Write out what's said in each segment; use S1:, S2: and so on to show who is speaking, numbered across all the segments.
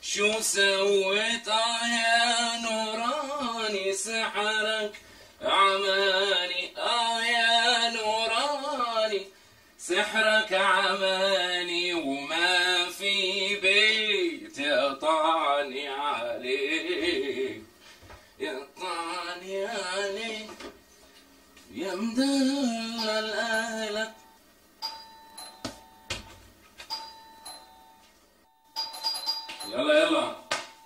S1: شو سويت يا نوراني سحرك عماني يا نوراني سحرك عماني وما في بيت يطعني عليك يطعني عليك يا مدلل أهلك. يلا يلا.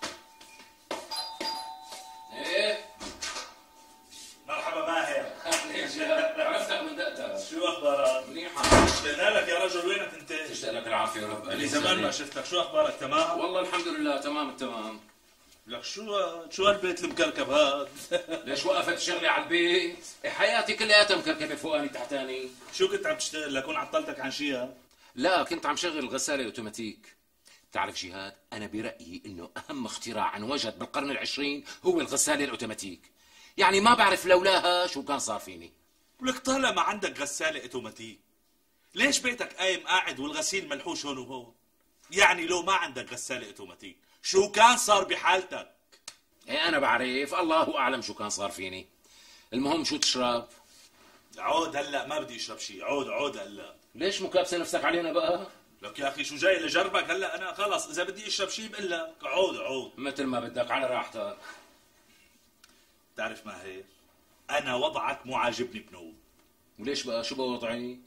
S1: ايه
S2: مرحبا ماهر.
S1: ليش عرفتك من دقتك.
S2: شو اخبارك؟
S1: منيحة.
S2: اشتقنا لك يا رجل، وينك انت؟
S1: تشتاق لك العافية يا رب.
S2: لي زمان ما شفتك، شو اخبارك؟ تمام؟
S1: والله الحمد لله تمام التمام.
S2: لك شو هالبيت المكركب هاد؟
S1: ليش وقفت شغلي على البيت؟ حياتي كلياتها مكركبة فوقاني تحتاني.
S2: شو كنت عم تشتغل؟ لكون عطلتك عن شيء؟
S1: لا كنت عم شغل غسالة اوتوماتيك. بتعرف جهاد، أنا برأيي إنه أهم اختراع انوجد بالقرن العشرين هو الغسالة الأوتوماتيك. يعني ما بعرف لولاها شو كان صار فيني.
S2: ولك طالما عندك غسالة اوتوماتيك ليش بيتك قايم قاعد والغسيل ملحوش هون وهون؟ يعني لو ما عندك غسالة اوتوماتيك شو كان صار بحالتك؟
S1: إيه أنا بعرف، الله أعلم شو كان صار فيني. المهم شو تشرب؟
S2: عود هلا، ما بدي اشرب شيء. عود هلا.
S1: ليش مكابسة نفسك علينا بقى؟
S2: لك يا اخي شو جاي لجربك هلا؟ انا خلص اذا بدي اشرب شيء بقول لك عود.
S1: مثل ما بدك على راحتك.
S2: تعرف ماهر، انا وضعك مو عاجبني بنوب.
S1: وليش بقى؟ شو بوضعي؟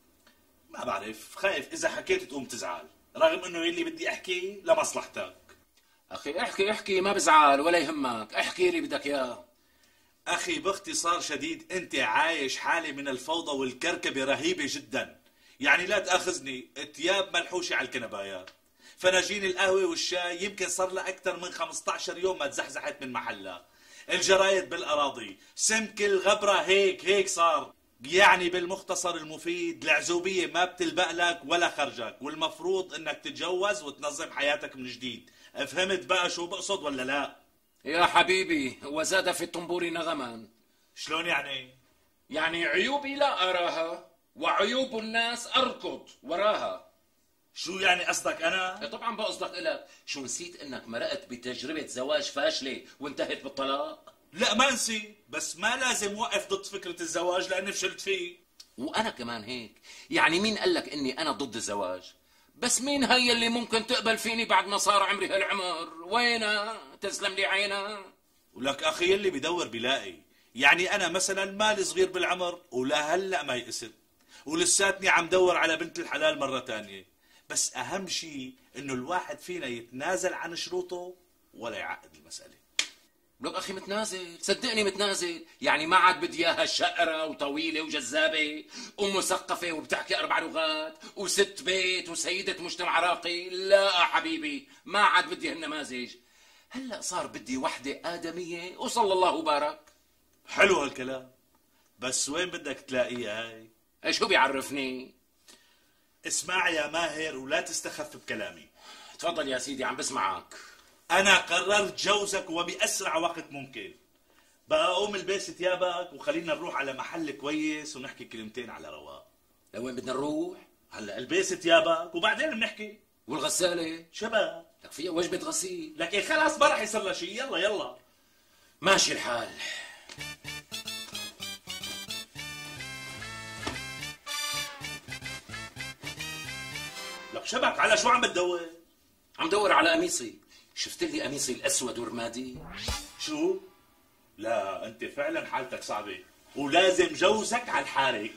S2: ما بعرف، خايف اذا حكيت تقوم تزعل، رغم انه يلي بدي احكيه لمصلحتك.
S1: اخي احكي ما بزعل ولا يهمك، احكي لي بدك اياه.
S2: اخي باختصار شديد انت عايش حالة من الفوضى والكركبة رهيبة جدا. يعني لا تاخذني، ثياب ملحوشة على الكنبايات، فناجين القهوة والشاي يمكن صار لها اكثر من 15 يوم ما تزحزحت من محلها. الجرايد بالاراضي، سمك الغبرة هيك صار. يعني بالمختصر المفيد العزوبية ما بتلبق لك ولا خرجك، والمفروض انك تتجوز وتنظم حياتك من جديد. فهمت بقى شو بقصد ولا لا؟
S1: يا حبيبي، وزاد في الطنبور نغما.
S2: شلون يعني؟
S1: يعني عيوبي لا أراها وعيوب الناس أركض وراها.
S2: شو يعني قصدك انا؟
S1: طبعا بقصدك إلك. شو نسيت انك مرقت بتجربة زواج فاشلة وانتهت بالطلاق؟
S2: لا ما انسي، بس ما لازم وقف ضد فكرة الزواج لاني فشلت فيه.
S1: وانا كمان هيك. يعني مين قال لك اني انا ضد الزواج؟ بس مين هي اللي ممكن تقبل فيني بعد ما صار عمري هالعمر؟ وينها؟ تسلم لي عينها.
S2: ولك اخي اللي بدور بلاقي. يعني انا مثلا مالي صغير بالعمر ولا هلا ما يئست، ولساتني عم دور على بنت الحلال مرة تانية. بس اهم شيء انه الواحد فينا يتنازل عن شروطه ولا يعقد المسألة.
S1: لك اخي متنازل، صدقني متنازل. يعني ما عاد بدي اياها شقرة وطويلة وجذابة ومثقفة وبتحكي 4 لغات وست بيت وسيدة مجتمع راقي. لا حبيبي، ما عاد بدي هالنماذج. هلا صار بدي وحدة آدمية وصلى الله وبارك.
S2: حلو هالكلام، بس وين بدك تلاقيها هاي؟
S1: شو بيعرفني؟
S2: اسمع يا ماهر ولا تستخف بكلامي.
S1: تفضل يا سيدي عم بسمعك.
S2: انا قررت جوزك وباسرع وقت ممكن. بقى قوم البس ثيابك وخلينا نروح على محل كويس ونحكي كلمتين على رواق.
S1: لوين بدنا نروح؟
S2: هلا البس ثيابك وبعدين بنحكي.
S1: والغسالة؟
S2: شباب
S1: لك فيها وجبة غسيل.
S2: لك إيه خلاص ما راح يصير لها شيء. يلا
S1: ماشي الحال.
S2: لك شبك على شو عم بتدور؟
S1: عم دور على قميصي. شفت لي قميصي الأسود ورمادي؟
S2: شو؟ لا انت فعلا حالتك صعبة ولازم جوزك على الحارة.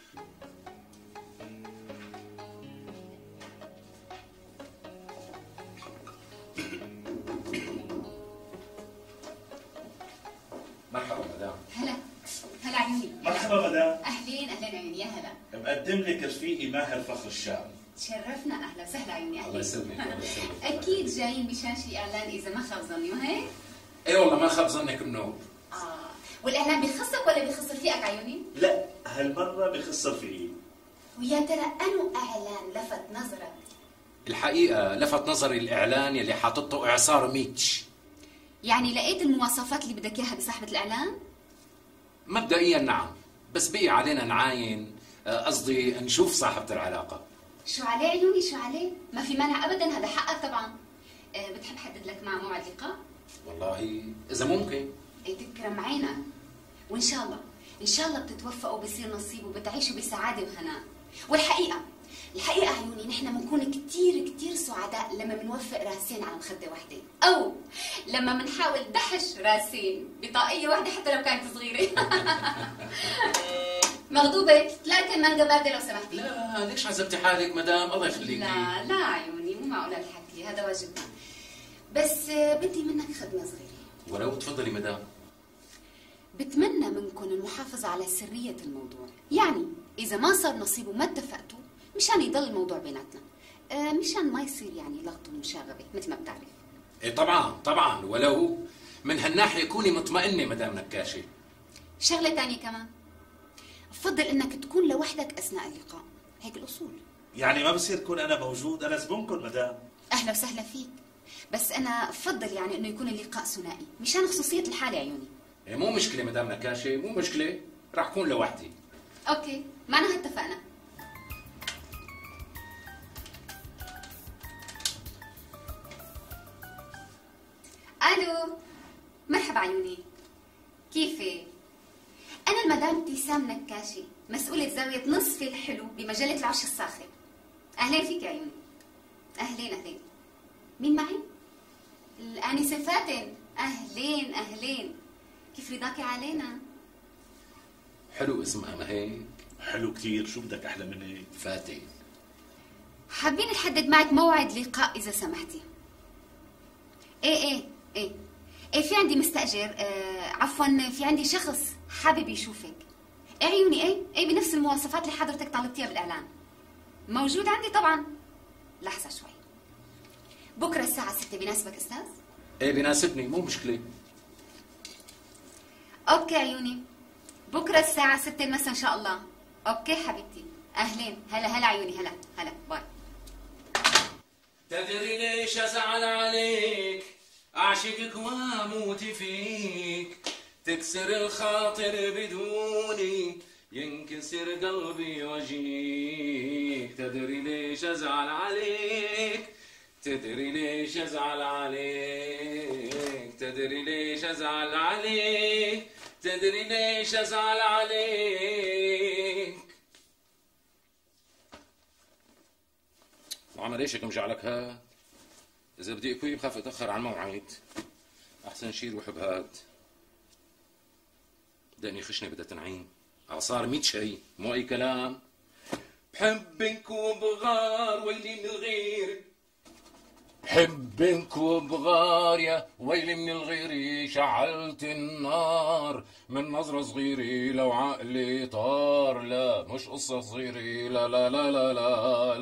S1: مرحبا مدام.
S3: هلا عيوني.
S2: مرحبا مدام.
S3: اهلين عيوني، يا هلا.
S2: مقدم لك رفيقي ماهر فخر الشام.
S3: تشرفنا، اهلا وسهلا عيوني.
S1: الله يسلمك.
S3: اكيد جايين مشان شي اعلان اذا ما خاب ظني، وهيك؟
S1: ايه والله ما خاب ظنك منه.
S3: والاعلان بيخصك ولا بيخص رفيقك عيوني؟
S2: لا هالمرة بخص رفيقي.
S3: ويا ترى انو اعلان لفت نظرك؟
S1: الحقيقة لفت نظري الإعلان يلي حاطته إعصار ميتش.
S3: يعني لقيت المواصفات اللي بدك اياها بصاحبة الاعلان؟
S1: مبدئيا نعم، بس بقي علينا نعاين، قصدي نشوف صاحبة العلاقة.
S3: شو عليه عيوني، شو عليه؟ ما في مانع ابدا، هذا حقك طبعا. بتحب حدد لك مع موعد لقاء؟
S1: والله اذا ممكن.
S3: تكرم عينك، وان شاء الله ان شاء الله بتتوفقوا وبصير نصيب وبتعيشوا بسعاده وهناء. والحقيقه عيوني نحن بنكون كتير سعداء لما بنوفق راسين على مخده واحده، او لما بنحاول دحش راسين بطاقيه واحده حتى لو كانت صغيره. مغضوبه، 3 مانجا بارده لو سمحتي.
S1: لا ليش عذبتي حالك مدام؟ الله يخليكي.
S3: لا عيوني، مو معقول الحكي، هذا واجبنا. بس بدي منك خدمه صغيره.
S1: ولو تفضلي مدام.
S3: بتمنى منكم المحافظة على سرية الموضوع، يعني إذا ما صار نصيب وما اتفقتوا مشان يضل الموضوع بيناتنا، مشان ما يصير يعني لغط ومشاغبة مثل ما بتعرف.
S1: ايه طبعا ولو من هالناحية كوني مطمئنة مدام نكاشة.
S3: شغلة تانية كمان، بفضل إنك تكون لوحدك أثناء اللقاء، هيك الأصول.
S2: يعني ما بصير كون أنا موجود؟ أنا زبونكم مدام.
S3: أهلا وسهلا فيك، بس أنا بفضل يعني إنه يكون اللقاء ثنائي مشان خصوصية الحالة عيوني.
S1: إيه مو مشكلة مدام نكاشة، مو مشكلة، راح كون لوحدي.
S3: أوكي، معناها اتفقنا. الو، مرحبا عيوني، كيفك؟ انا المدام ابتسام نكاشي، مسؤولة زاوية نصفي الحلو بمجلة العش الصاخب. اهلين فيك يا عيوني. اهلين. مين معي؟ الآنسة فاتن. اهلين، كيف رضاكي علينا؟
S1: حلو اسمها ما هيك؟
S2: حلو كتير، شو بدك أحلى من هيك؟
S1: فاتن.
S3: حابين نحدد معك موعد لقاء إذا سمحتي. ايه في عندي مستأجر، عفوا في عندي شخص حابب يشوفك. ايه عيوني، ايه بنفس المواصفات اللي حضرتك طالبتيها بالإعلان. موجود عندي طبعا. لحظة شوي، بكرة الساعة 6 بيناسبك أستاذ؟
S1: ايه بيناسبني، مو مشكلة.
S3: اوكي عيوني، بكرة الساعة 6 المساء إن شاء الله. اوكي حبيبتي، أهلين. هلا عيوني، هلا باي.
S1: تدري ليش أزعل عليك، أعشقك وأموت فيك، تكسر الخاطر بدوني، ينكسر قلبي وجيك. تدري ليش أزعل عليك، تدري ليش أزعل عليك، تدري ليش أزعل عليك، تدري ليش أزعل عليك. وعمل ايش هيك مجعلك هاد؟ إذا بدي أكوي بخاف أتأخر عن موعد، أحسن شي روح بهاد. بدأني خشنة بدها تنعيم، أعصار 100 شي، مو أي كلام. بحبك وبغار ويلي من الغير، بحبك وبغار يا ويلي من الغير، شعلت النار من نظرة صغيرة لو عقلي طار. لا مش قصة صغيرة، لا لا لا لا لا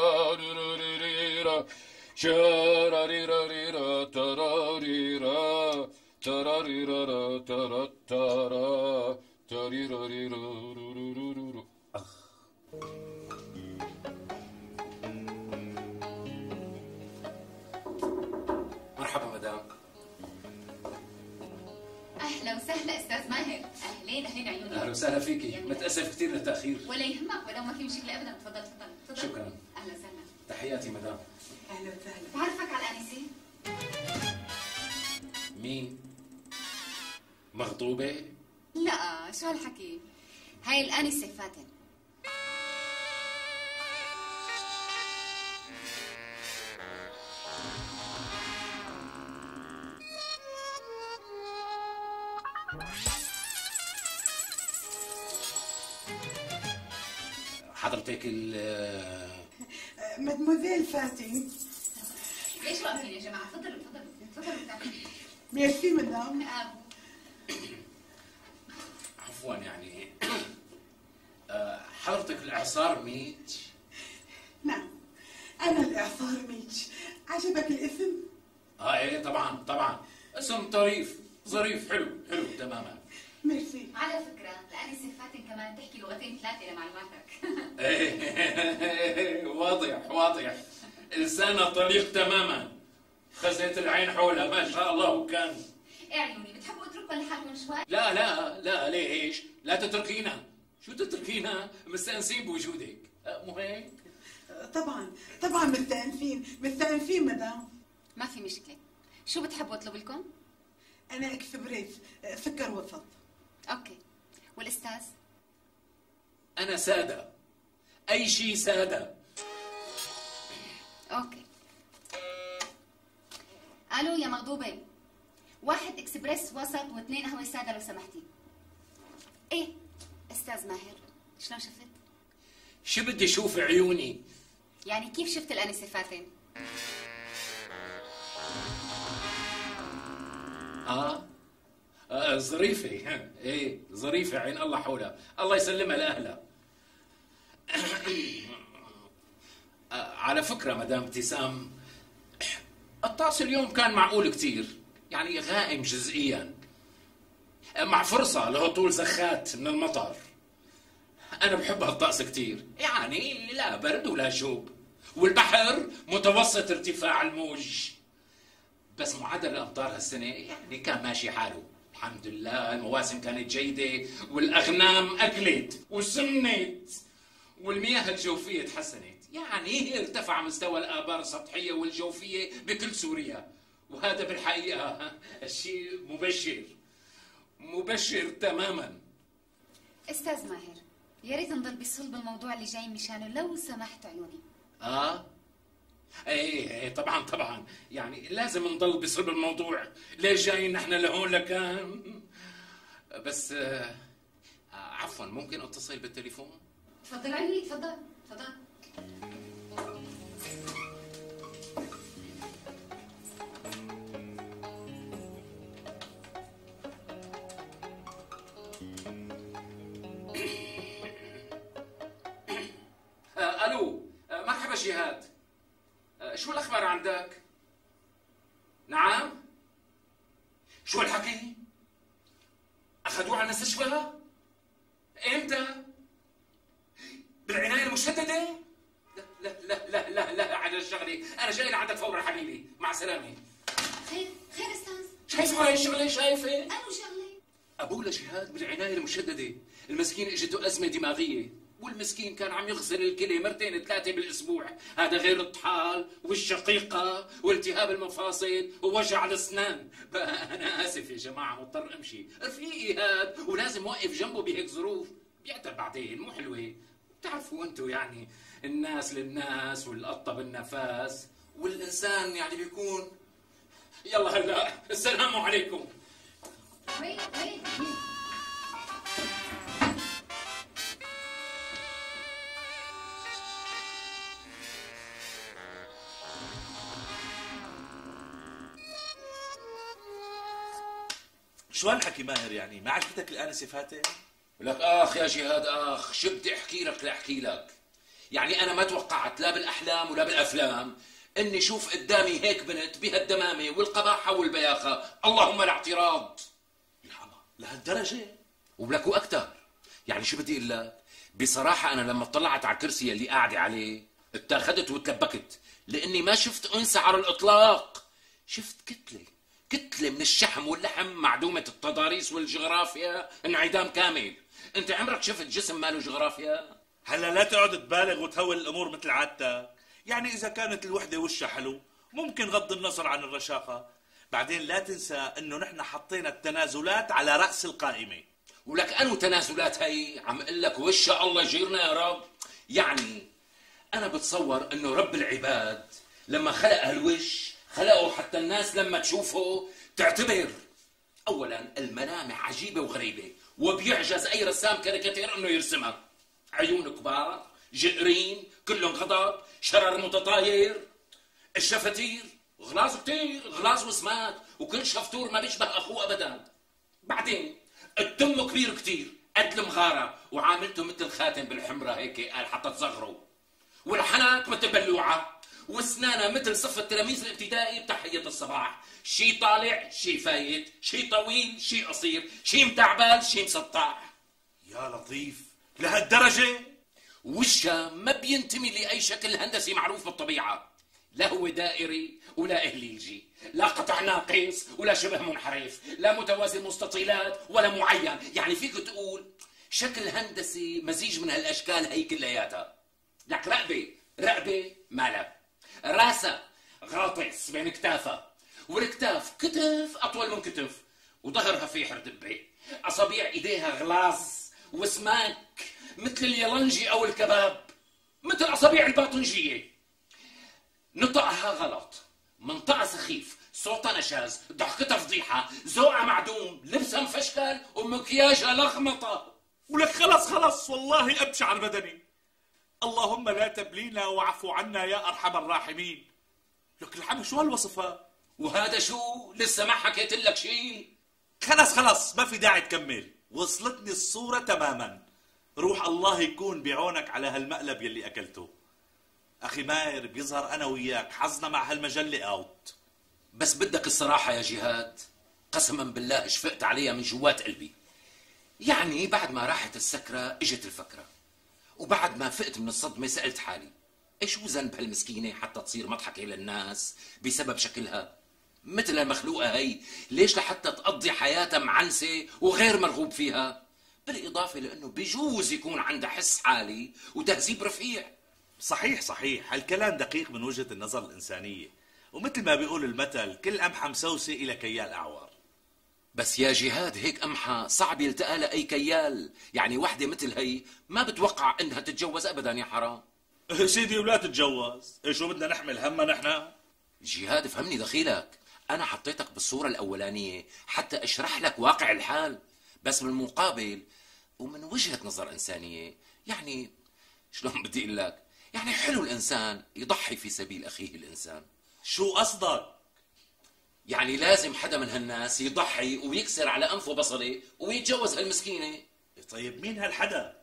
S1: لا شاراريراريرا تراريرا تراريرا ترا ترا تراريراريرا. مرحبا مدام.
S3: اهلا وسهلا استاذ ماهر. اهلين عيوني.
S1: اهلا وسهلا فيكي، متاسف كثير للتاخير.
S3: ولا يهمك، ولا ما في مشكله ابدا. تفضل.
S1: شكرا.
S3: اهلا وسهلا.
S1: تحياتي مدام.
S3: اهلا وسهلا. بعرفك على الانسه.
S1: مين؟ مغضوبه؟
S3: لا، شو هالحكي؟ هاي الانسه فاتن.
S1: حضرتك
S4: مدموزيل فاتن.
S3: ليش واقفين يا جماعه؟ تفضلوا.
S4: ميرسي مدام.
S1: عفوا يعني حضرتك الإعصار ميت؟
S4: نعم، أنا الإعصار ميتش. عجبك الاسم؟
S1: ايه طبعا اسم طريف ظريف حلو تماما.
S4: ميرسي.
S3: على فكره الانسه فاتن كمان تحكي لغتين 3 لمعلوماتك.
S1: واضح لسانها طليق تماما، خزيت العين حولها ما شاء الله. وكان
S3: ايه عيوني، بتحبوا اتركوا لحالكم شوي؟
S1: لا ليش؟ لا تتركينا. شو تتركينا؟ مستأنسين بوجودك، مو هيك؟
S4: طبعا مستأنفين مدام.
S3: ما في مشكله. شو بتحبوا اطلب لكم؟
S4: انا اكسبريس، سكر وسط.
S3: اوكي. والاستاذ؟
S1: انا ساده، اي شيء ساده.
S3: اوكي. الو يا مغضوبه، 1 اكسبريس وسط و2 قهوه ساده لو سمحتي. ايه استاذ ماهر، شلون شفت؟
S1: شو بدي شوف عيوني؟
S3: يعني كيف شفت الانسه فاتن؟
S1: ظريفه. ايه ظريفه، عين الله حولها، الله يسلمها لاهلها. على فكره مدام ابتسام، الطقس اليوم كان معقول كتير، يعني غائم جزئيا، مع فرصه لهطول زخات من المطر. انا بحب هالطقس كتير، يعني لا برد ولا شوب، والبحر متوسط ارتفاع الموج. بس معدل الامطار هالسنه يعني كان ماشي حاله، الحمد لله. المواسم كانت جيده، والاغنام اكلت وسمنت، والمياه الجوفيه تحسنت، يعني ارتفع مستوى الابار السطحيه والجوفيه بكل سوريا. وهذا بالحقيقه الشيء مبشر تماما.
S3: استاذ ماهر، يا ريت نضل بصلب الموضوع اللي جاي مشانه لو سمحت عيوني.
S1: ايه طبعا، يعني لازم نضل بصلب الموضوع. ليش جايين نحن لهون لكان؟ بس عفوا، ممكن اتصل بالتليفون؟
S3: تفضل عيوني، تفضل.
S1: الو، مرحبا جهاد، شو الاخبار عندك؟ نعم؟ شو الحكي؟ اخذوه على المستشفى؟ امتى؟ بالعناية المشددة؟ لا لا لا لا لا على الشغلة، انا جاي لعندك فورا حبيبي، مع السلامة.
S3: خير استاذ.
S1: شايفة هاي الشغلة؟ شايفة؟
S3: أنو شغله؟
S1: ابوه لجهاد بالعناية المشددة، المسكين اجته ازمة دماغية، والمسكين كان عم يغسل الكلى 2-3 بالاسبوع، هذا غير الطحال والشقيقة والتهاب المفاصل ووجع الاسنان. بقى انا اسف يا جماعة، مضطر امشي، رفيقي هاد ولازم اوقف جنبه بهيك ظروف، بيعتب بعدين مو حلوة. بتعرفوا انتو يعني الناس للناس والقطة بالنفاس، والانسان يعني بيكون. يلا هلا، السلام عليكم.
S3: وين
S2: شو هالحكي ماهر؟ يعني ما عجبتك الآنسة فاتن؟
S1: لك يا جهاد، شو بدي احكي لك لاحكي لك؟ يعني انا ما توقعت لا بالاحلام ولا بالافلام اني شوف قدامي هيك بنت بهالدمامه والقباحه والبياخه، اللهم لا اعتراض.
S2: يا لهالدرجه؟
S1: وبلك واكثر. يعني شو بدي اقول لك؟ بصراحه انا لما اطلعت على الكرسي اللي قاعده عليه اتاخدت وتلبكت، لاني ما شفت انثى على الاطلاق. شفت كتله من الشحم واللحم، معدومه التضاريس والجغرافيا، انعدام كامل. انت عمرك شفت جسم ماله جغرافيا؟
S2: هلا لا تقعد تبالغ وتهول الامور مثل عادتك. يعني اذا كانت الوحده وشها حلو ممكن غض النظر عن الرشاقه. بعدين لا تنسى انه نحن حطينا التنازلات على راس القائمه.
S1: ولك انو تنازلات هي؟ عم اقول لك وشا الله يجيرنا يا رب. يعني انا بتصور انه رب العباد لما خلق هالوش خلقه حتى الناس لما تشوفه تعتبر. اولا الملامح عجيبه وغريبه، وبيعجز اي رسام كاريكاتير انه يرسمها. عيون كبار، جئرين، كلهم غضب، شرر متطاير. الشفتير غلاظ كتير، غلاظ وسمات، وكل شفتور ما بيشبه اخوه ابدا. بعدين التم كبير كتير قد المغاره، وعاملته مثل خاتم بالحمره هيك قال حتى تصغروا. والحنك مثل بلوعه، واسنانه مثل صف التلاميذ الابتدائي بتحيه الصباح، شي طالع شي فايت، شي طويل شي قصير، شي متعبال شي مسطح.
S2: يا لطيف، لهالدرجه؟
S1: وشها ما بينتمي لاي شكل هندسي معروف بالطبيعه، لا هو دائري ولا اهليجي، لا قطع ناقص ولا شبه منحرف، لا متوازي مستطيلات ولا معين. يعني فيك تقول شكل هندسي مزيج من هالاشكال هي كلياتها. لك رقبه مالها، راسها غاطس بين كتافها، والكتاف كتف أطول من كتف، وظهرها فيه حردبة، أصابيع إيديها غلاظ وسماك مثل اليلنجي أو الكباب، مثل أصابيع الباطنجية. نطقها غلط، منطقها سخيف، صوتها نشاز، ضحكتها فضيحة، ذوقها معدوم، لبسها مفشكل، ومكياجها لخمطة.
S2: ولك خلص والله أبشع بدني. اللهم لا تبلينا واعفو عنا يا أرحم الراحمين. لك الحمد شو هالوصفة؟
S1: وهذا شو؟ لسه ما حكيت لك شيء.
S2: خلص ما في داعي تكمل، وصلتني الصورة تماما. روح الله يكون بعونك على هالمقلب يلي أكلته. أخي ماهر، بيظهر أنا وياك حظنا مع هالمجلة أوت.
S1: بس بدك الصراحة يا جهاد، قسما بالله اشفقت عليها من جوات قلبي. يعني بعد ما راحت السكرة اجت الفكرة، وبعد ما فقت من الصدمة سألت حالي ايش هو ذنب هالمسكينة حتى تصير مضحكة للناس بسبب شكلها مثل المخلوقة هي؟ ليش لحتى تقضي حياتها معنسة وغير مرغوب فيها؟ بالإضافة لأنه بجوز يكون عندها حس حالي وتهذيب رفيع.
S2: صحيح هالكلام دقيق من وجهة النظر الإنسانية، ومثل ما بيقول المثل كل قمحة مسوسة إلى كيال أعور.
S1: بس يا جهاد هيك قمحة صعب يلتقى لها أي كيال، يعني وحدة مثل هي ما بتوقع إنها تتجوز أبدا يا حرام.
S2: سيدي ولا تتجوز، شو بدنا نحمل همها نحن؟
S1: جهاد فهمني دخيلك، أنا حطيتك بالصورة الأولانية حتى أشرح لك واقع الحال، بس من المقابل ومن وجهة نظر إنسانية. يعني شلون بدي أقول لك، يعني حلو الإنسان يضحي في سبيل أخيه الإنسان.
S2: شو قصدك؟
S1: يعني لازم حدا من هالناس يضحي ويكسر على أنفه بصلة ويتجوز هالمسكينة.
S2: طيب مين هالحدا؟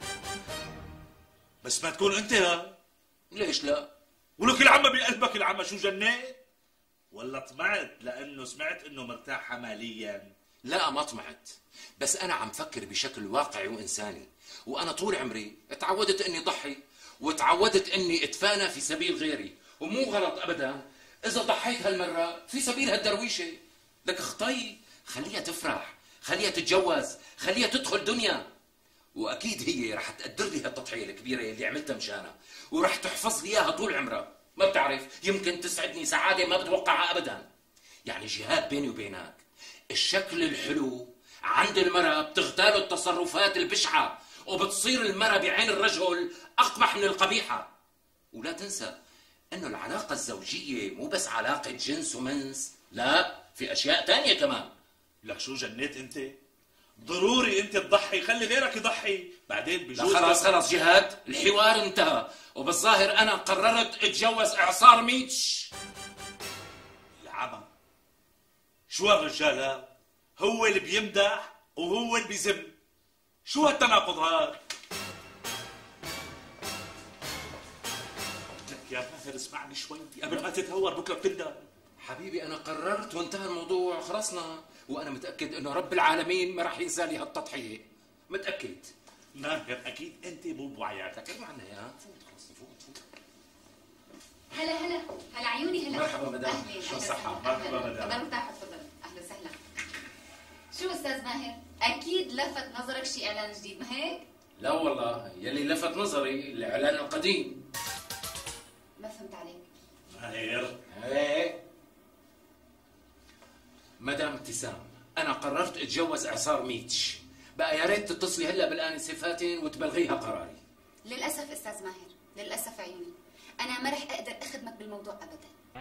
S2: بس ما تكون أنت ها؟
S1: ليش لا؟
S2: ولك العمى بقلبك العمى، شو جنيت؟ ولا طمعت لأنه سمعت إنه مرتاحة ماليا؟
S1: لا ما طمعت، بس أنا عم فكر بشكل واقعي وإنساني، وأنا طول عمري تعودت إني ضحي وتعودت إني أتفانى في سبيل غيري، ومو غلط أبدا إذا ضحيت هالمرة في سبيل هالدرويشة. لك اخطي، خليها تفرح، خليها تتجوز، خليها تدخل دنيا، وأكيد هي رح تقدر لي هالتضحية الكبيرة اللي عملتها مشانها، ورح تحفظ لي إياها طول عمرها. ما بتعرف، يمكن تسعدني سعادة ما بتوقعها أبدا. يعني جهاد بيني وبينك، الشكل الحلو عند المرأة بتغتاله التصرفات البشعة، وبتصير المرأة بعين الرجل أقبح من القبيحة. ولا تنسى أنه العلاقة الزوجية مو بس علاقة جنس ومنس، لا في أشياء تانية كمان.
S2: لك شو جنيت أنت؟ ضروري أنت تضحي، خلي غيرك يضحي، بعدين بجوز.
S1: خلاص جهاد، الحوار انتهى، وبالظاهر أنا قررت أتجوز إعصار ميتش.
S2: العمى شو هالرجال ها؟ هو اللي بيمدح وهو اللي بيذم، شو هالتناقض هذا؟ لك يا ماهر اسمعني شوي قبل ما تتهور بكره بتندم.
S1: حبيبي أنا قررت وانتهى الموضوع، خلصنا، وأنا متأكد إنه رب العالمين ما راح ينسى لي هالتضحية، متأكد.
S2: ماهر أكيد أنت مو بوعياتك.
S1: تكلم عنها يا فوت، خلص فوت.
S3: هلا عيوني، هلا
S1: مرحبا مدام، شو الصحة؟
S2: مرحبا مدام.
S3: تفضلوا ارتاحوا، تفضلوا، أهلا وسهلا. شو أستاذ ماهر؟ أكيد لفت نظرك شي إعلان جديد، ما هيك؟
S1: لا والله، يلي لفت نظري الإعلان القديم.
S3: ما فهمت عليك.
S2: ماهر
S1: ايه مدام ابتسام، أنا قررت أتجوز إعصار ميتش، بقى يا ريت تتصلي هلا بالآنسة فاتن وتبلغيها قراري.
S3: للأسف أستاذ ماهر، للأسف عيوني، أنا ما رح أقدر أخدمك بالموضوع أبدا.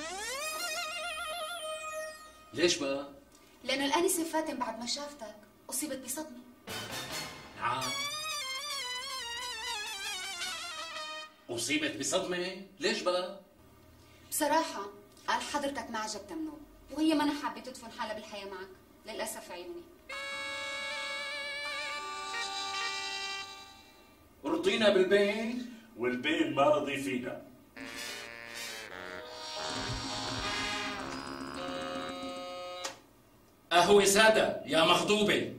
S1: ليش بقى؟
S3: لأنه الآنسة فاتن بعد ما شافتك أصيبت بصدمة.
S1: نعم، أصيبت بصدمة؟ ليش بقى؟
S3: بصراحة قال حضرتك ما عجبتها منه، وهي ما حابة تدفن حالها بالحياة معك، للأسف عيوني.
S1: رضينا بالبين
S2: والبين ما رضي فينا.
S1: أهوي سادة يا مخضوبة،